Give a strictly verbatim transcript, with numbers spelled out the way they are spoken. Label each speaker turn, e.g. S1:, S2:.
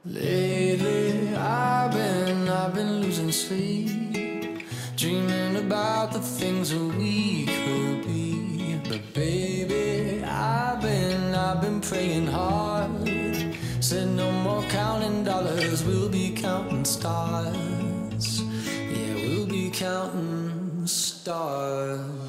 S1: Lately, I've been, I've been losing sleep, dreaming about the things that we could be. But baby, I've been, I've been praying hard. Said no more counting dollars, we'll be counting stars. Yeah, we'll be counting stars.